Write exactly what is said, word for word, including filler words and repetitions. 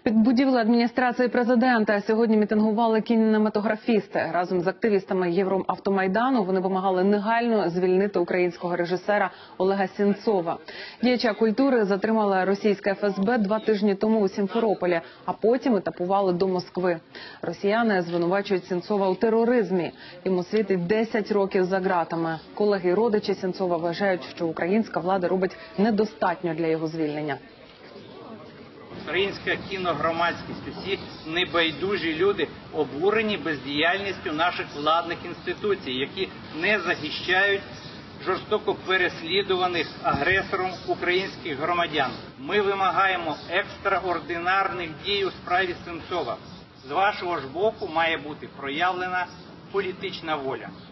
Під будівлею адміністрації президента сьогодні мітингували кінематографісти. Разом з активістами Євроавтомайдану вони вимагали негайно звільнити українського режисера Олега Сенцова. Діяча культури затримала російське еф ес бе два тижні тому у Сімферополі, а потім етапували до Москви. Росіяни звинувачують Сенцова у тероризмі. Йому світить десять років за ґратами. Колеги і родичі Сенцова вважають, що українська влада робить недостатньо для його звільнення. Українська кіногромадськість, усі небайдужі люди обурені бездіяльністю наших владних інституцій, які не захищають жорстоко переслідуваних агресором українських громадян. Ми вимагаємо екстраординарних дій у справі Сенцова. З вашого ж боку має бути проявлена політична воля.